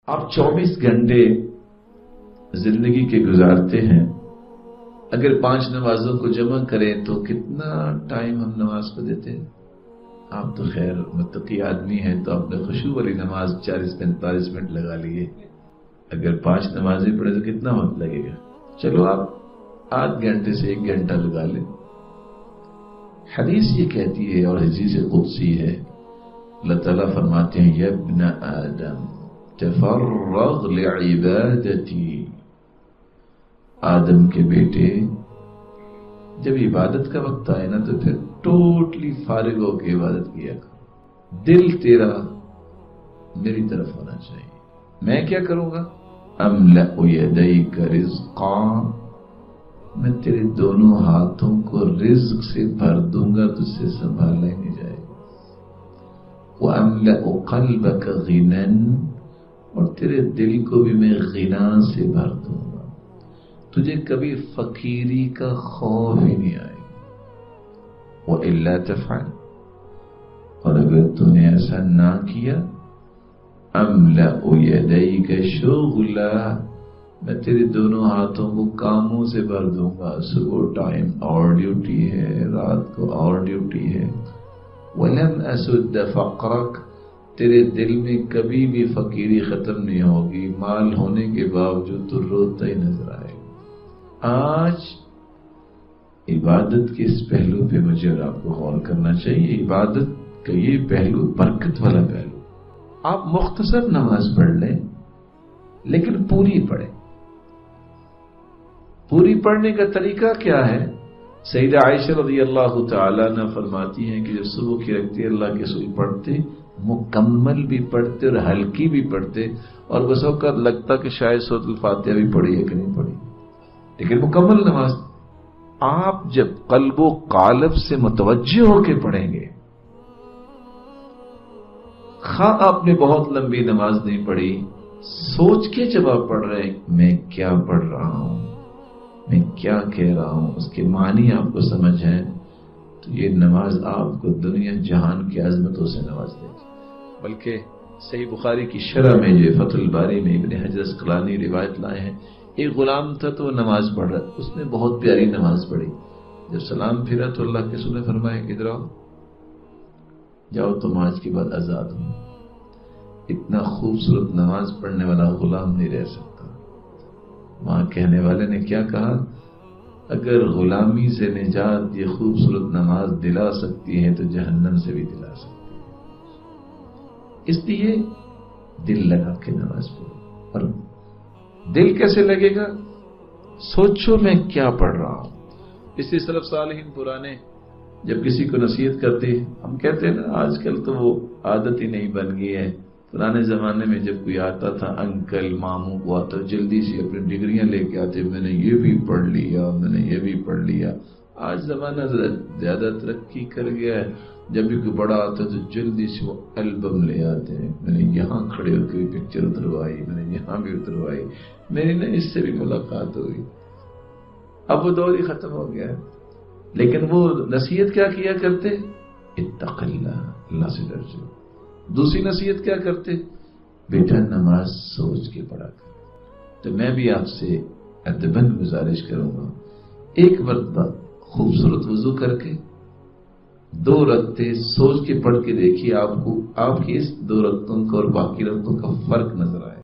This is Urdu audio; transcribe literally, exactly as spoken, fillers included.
آپ چوبیس گھنٹے زندگی کے گزارتے ہیں، اگر پانچ نمازوں کو جمع کریں تو کتنا ٹائم ہم نماز کو دیتے ہیں؟ آپ تو خیر متقی آدمی ہیں تو آپ نے خشوع والی نماز چالیس پینتالیس منٹ لگا لیے، اگر پانچ نمازیں پڑھے تو کتنا وقت لگے گا؟ چلو آپ آدھ گھنٹے سے ایک گھنٹہ لگا لیں۔ حدیث یہ کہتی ہے اور حدیث قدسی ہے، اللہ تعالیٰ فرماتے ہیں یا ابن آدم تفرغ لعبادتی، آدم کے بیٹے جب عبادت کا وقت آئے نا تو پھر ٹوٹلی فارغ ہو کے عبادت کیا کرو، دل تیرا میری طرف ہونا چاہیے۔ میں کیا کروں گا؟ املأ یدیک رزقا، میں تیرے دونوں ہاتھوں کو رزق سے بھر دوں گا، تجھ سے سنبھالا ہی نہیں جائے گا۔ وَأَمْلَأُ قَلْبَكَ غِنًا، اور تیرے دل کو بھی میں غنا سے بھر دوں گا، تجھے کبھی فقیری کا خوف ہی نہیں آئے گا۔ وَإِلَّا تَفْعَلْ، اور اگر تو نے ایسا نہ کیا، أَمْلَأُ يَدَيْكَ شُغْلًا، میں تیرے دونوں ہاتھوں کو کاموں سے بھر دوں گا، صبح ٹائم اور ڈیوٹی ہے، رات کو اور ڈیوٹی ہے۔ وَلَمْ أَسُدَّ فَقْرَكَ، تیرے دل میں کبھی بھی فقیری ختم نہیں ہوگی، مال ہونے کے باوجود تو روتا ہی نظر آئے گا۔ آج عبادت کے اس پہلو پہ مجھے اور آپ کو غور کرنا چاہیے۔ عبادت کا یہ پہلو برکت والا پہلو، آپ مختصر نماز پڑھ لیں لیکن پوری پڑھیں۔ پوری پڑھنے کا طریقہ کیا ہے؟ سیدہ عائشہ رضی اللہ تعالیٰ عنہ فرماتی ہیں کہ جب صبح کی رکھتی اللہ کے رسول پڑھتے، مکمل بھی پڑھتے اور ہلکی بھی پڑھتے، اور بس اوقات لگتا کہ شاید سورۃ الفاتحہ بھی پڑھی ہے کہ نہیں پڑھی، لیکن مکمل نماز آپ جب قلب و قالب سے متوجہ ہو کے پڑھیں گے، خواہ آپ نے بہت لمبی نماز نہیں پڑھی، سوچ کے جب آپ پڑھ رہے ہیں میں کیا پڑھ رہا ہوں، میں کیا کہہ رہا ہوں، اس کے معنی آپ کو سمجھ ہے، تو یہ نماز آپ کو دنیا جہان کی عظمتوں سے نواز دے گی۔ بلکہ صحیح بخاری کی شرح میں جو فتح الباری میں ابن حجر اسقلانی روایت لائے ہیں، ایک غلام تھا تو وہ نماز پڑھ رہا، اس نے بہت پیاری نماز پڑھی، جب سلام پھرا تو اللہ کے رسول نے فرمایا کہ ادھر آؤ، جاؤ تم آج کے بعد آزاد ہو۔ اتنا خوبصورت نماز پڑھنے والا غلام نہیں رہ سکتا۔ وہاں کہنے والے نے کیا کہا؟ اگر غلامی سے نجات یہ خوبصورت نماز دلا سکتی ہے تو جہنم سے بھی دلا سکتی ہے۔ اس لیے دل لگا کے نماز پڑھو۔ اور دل کیسے لگے گا؟ سوچو میں کیا پڑھ رہا ہوں۔ اس لیے سلف صالحین پرانے جب کسی کو نصیحت کرتے، ہم کہتے ہیں نا آج کل تو وہ عادت ہی نہیں بن گئی ہے، پرانے زمانے میں جب کوئی آتا تھا انکل ماموں کو آتا جلدی سے اپنی ڈگریاں لے کے آتے، میں نے یہ بھی پڑھ لیا، میں نے یہ بھی پڑھ لیا۔ آج زمانہ زیادہ ترقی کر گیا ہے، جب بھی کوئی بڑا آتا ہے تو جلدی سے وہ البم لے آتے ہیں، میں نے یہاں کھڑے ہو کے پکچر اتروائی، میں نے یہاں بھی اتروائی، میری نا اس سے بھی ملاقات ہوئی۔ اب وہ دور ہی ختم ہو گیا ہے، لیکن وہ نصیحت کیا کیا کرتے؟ اتق اللہ، اللہ سے ڈر جاؤ۔ دوسری نصیحت کیا کرتے؟ بیٹا نماز سوچ کے پڑھا کر۔ تو میں بھی آپ سے ادباً گزارش کروں گا، ایک مرتبہ خوبصورت وضو کر کے دو رکعتیں سوچ کے پڑھ کے دیکھیے، آپ کو آپ کی اس دو رکعتوں کا اور باقی رکعتوں کا فرق نظر آئے۔